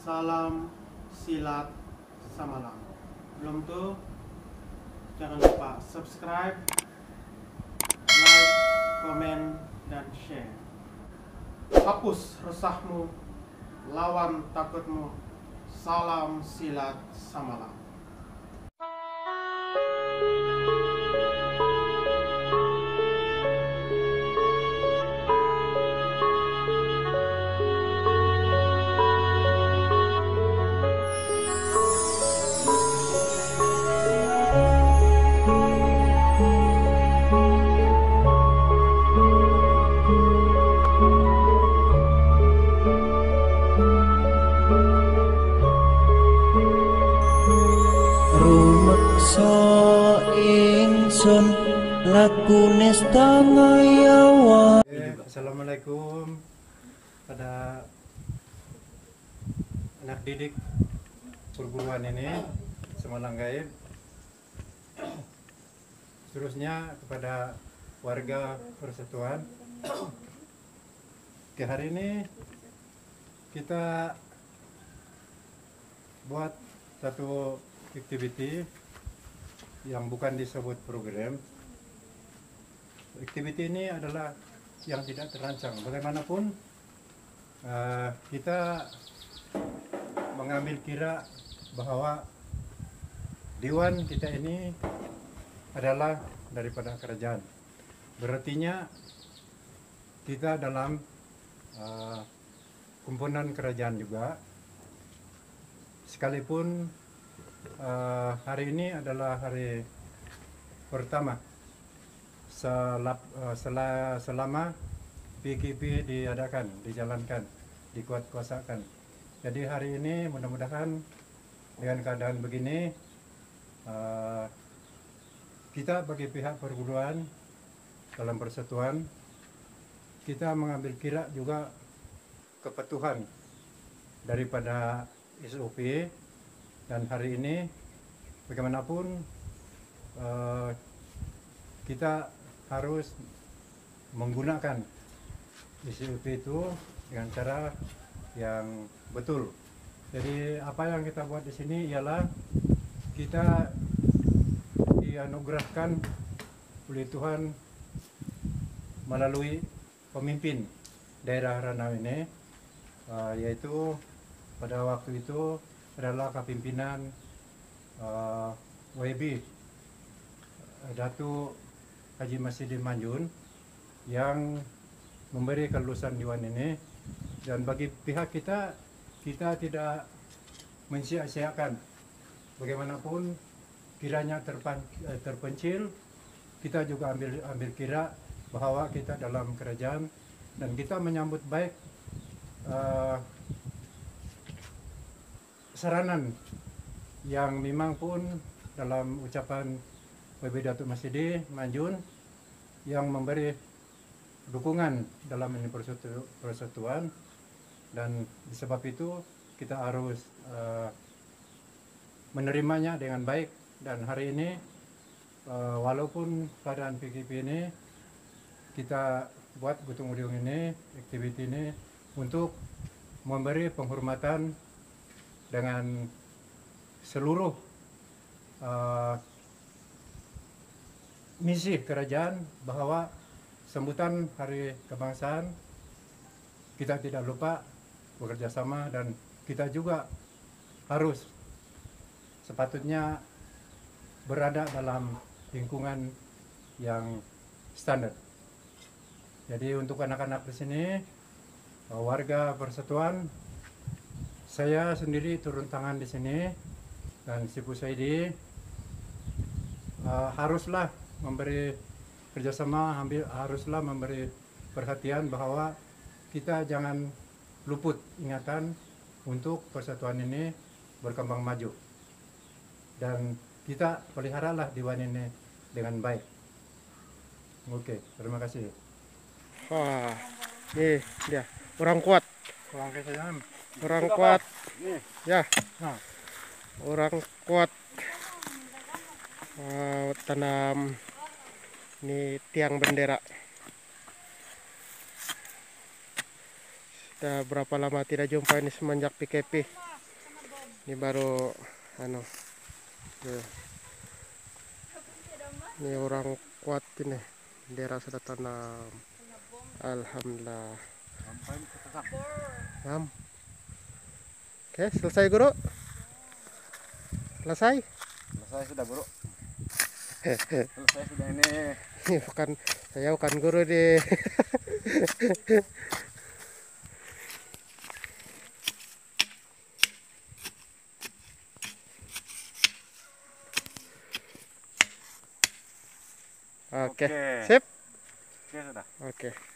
Salam silat samalam. Belum tuh, jangan lupa subscribe, like, komen, dan share. Hapus resahmu, lawan takutmu. Salam silat samalam. Rumeksa ingsun lakune setengah. Assalamualaikum pada anak didik perguruan ini Semalang Gaib, seterusnya kepada warga persatuan. Oke, hari ini kita buat satu activity yang bukan disebut program. Activity ini adalah yang tidak terancang. Bagaimanapun kita mengambil kira bahwa Dewan kita ini adalah daripada kerajaan. Berartinya kita dalam kumpulan kerajaan juga. Sekalipun hari ini adalah hari pertama selama PKP diadakan, dijalankan, dikuatkuasakan. Jadi hari ini mudah-mudahan dengan keadaan begini kita bagi pihak perguruan dalam persatuan kita mengambil kira juga kepatuhan daripada SOP. Dan hari ini bagaimanapun kita harus menggunakan SOP itu dengan cara yang betul. Jadi apa yang kita buat di sini ialah kita dianugerahkan oleh Tuhan melalui pemimpin daerah Ranau ini, yaitu pada waktu itu adalah kepimpinan WB Datuk Haji Masidi Manjun yang memberi kelulusan Dewan ini. Dan bagi pihak kita tidak mensia-siakan. Bagaimanapun kiranya terpencil, kita juga ambil kira bahwa kita dalam kerajaan dan kita menyambut baik saranan yang memang pun dalam ucapan WB Datuk Masidi Manjun yang memberi dukungan dalam ini persatuan, dan disebab itu kita harus menerimanya dengan baik. Dan hari ini walaupun keadaan PKP ini, kita buat gotong royong ini, aktiviti ini untuk memberi penghormatan dengan seluruh misi kerajaan, bahwa sambutan Hari Kebangsaan kita tidak lupa bekerja sama, dan kita juga harus sepatutnya berada dalam lingkungan yang standar. Jadi untuk anak-anak di sini, warga persatuan, saya sendiri turun tangan di sini, dan Sipu Saidi haruslah memberi kerjasama, haruslah memberi perhatian bahwa kita jangan luput ingatan untuk persatuan ini berkembang maju, dan kita peliharalah Dewan ini dengan baik. Oke, terima kasih. Wah, nih dia orang kuat. Orang kuat. Ya, orang kuat. Tanam ini tiang bendera. Udah berapa lama tidak jumpa ini semenjak PKP. Ini baru nih. Ini orang kuat ini. Daerah sudah tanam. Alhamdulillah. Oke, selesai guru? Selesai? Selesai sudah guru. Selesai sudah ini. Saya bukan guru di. Oke, sip. Oke sudah. Oke.